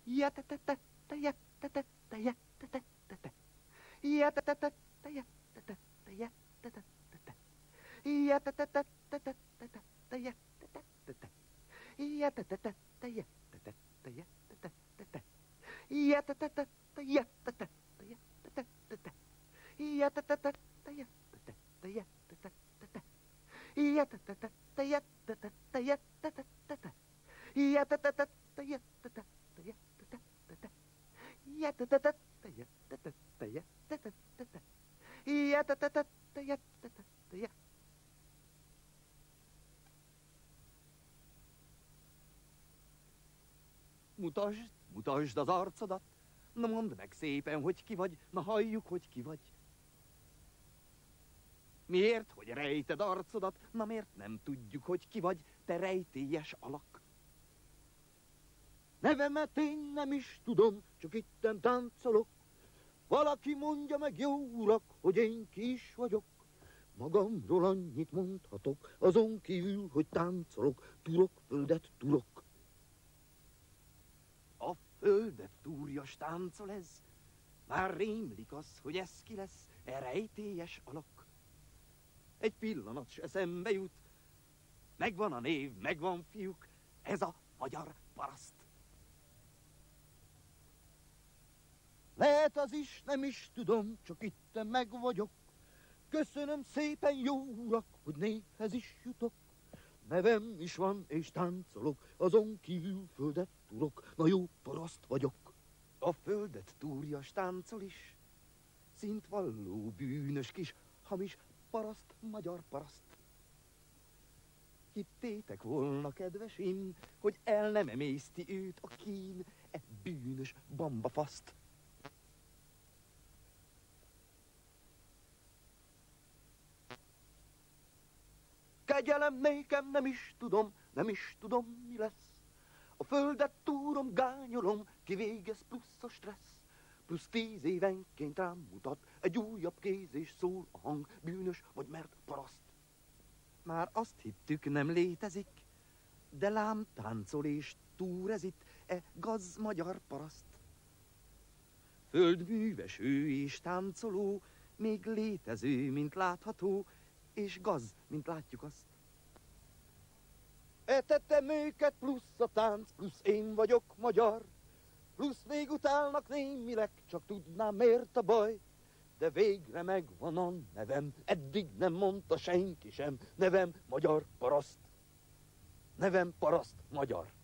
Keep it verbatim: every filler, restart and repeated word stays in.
Jetetete, jetetete, jetetete. Jetetete, jetetete, jetetete. Jetetete, jetetete, jetetete. Jetetete, jetetete, jetetete. Jetetete, jetetete, jetetete. Jetetete, jetetete, jetetete. Jetetete, jetetete, jetetete. Jetetete, jetetete. Mutasd, mutasd az arcodat, na mondd meg szépen, hogy ki vagy, na halljuk, hogy ki vagy. Miért, hogy rejted arcodat, na miért nem tudjuk, hogy ki vagy, te rejtélyes alak? Nevemet én nem is tudom, csak itten táncolok. Valaki mondja meg, jó urak, hogy én ki is vagyok. Magamról annyit mondhatok, azon kívül, hogy táncolok, turok, földet turok. A földet túrjas táncol ez, már rémlik az, hogy ez ki lesz, e rejtélyes alak. Egy pillanat s eszembe jut, megvan a név, megvan fiúk, ez a magyar paraszt. Lehet az is, nem is tudom, csak itten meg vagyok. Köszönöm szépen, jó urak, hogy névhez is jutok. Nevem is van, és táncolok, azon kívül földet turok, na jó paraszt vagyok. A földet túrjas táncol is, szintvalló bűnös kis, hamis paraszt, magyar paraszt. Hittétek volna, kedvesim, hogy el nem emészti őt a kín, e bűnös bambafaszt. Kegyelem nékem, nem is tudom, nem is tudom, mi lesz. A földet túrom, gányolom, kivégez plusz a stressz. Plusz tíz évenként rám mutat egy újabb kéz, és szól a hang, bűnös vagy mert paraszt. Már azt hittük, nem létezik, de lám táncol és túr ez itt, e gaz magyar paraszt. Földműves ő és táncoló, még létező, mint látható, és gaz, mint látjuk azt. Etettem őket, plusz a tánc, plusz én vagyok magyar, plusz még utálnak némileg, csak tudnám miért a baj. De végre megvan a nevem, eddig nem mondta senki sem, nevem magyar paraszt. Nevem paraszt magyar.